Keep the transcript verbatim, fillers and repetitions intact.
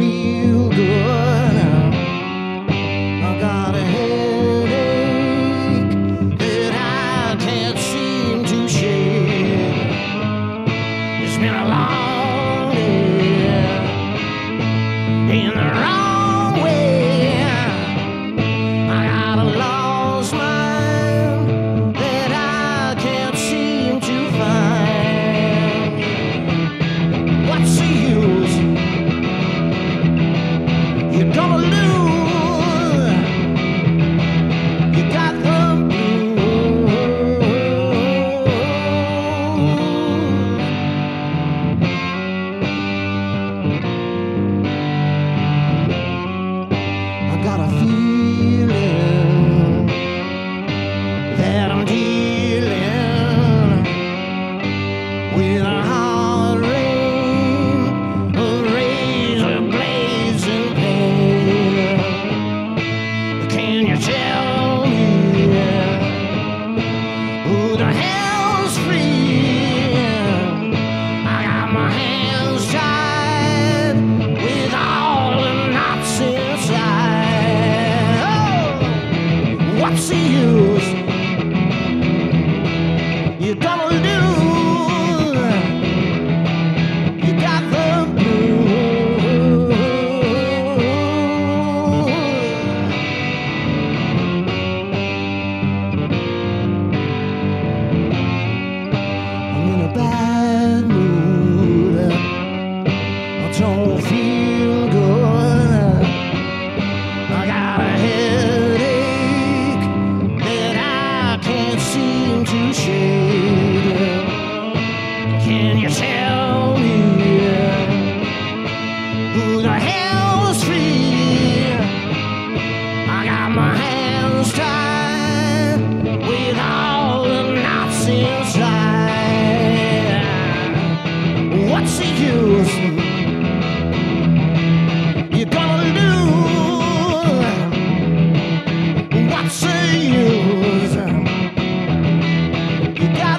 feel good. I got a headache that I can't seem to shake. It's been a long day in the wrong way. I got a lost mind that I can't seem to find. What's the use? You're gonna lose. You got the blues. I got a feeling that I'm dealing with a hard rain, a razor blazing pain. Can you tell me who the hell's free? I got my hands tied with all the knots inside. Oh, what's the use? You're gonna lose. You got the blues. I'm in a bad mood. I don't feel good. I got a headache that I can't seem to shake. Can you tell me who the hell's free? I got my hands tied with all the knots inside. What's the use? You're gonna lose. What's the use? You got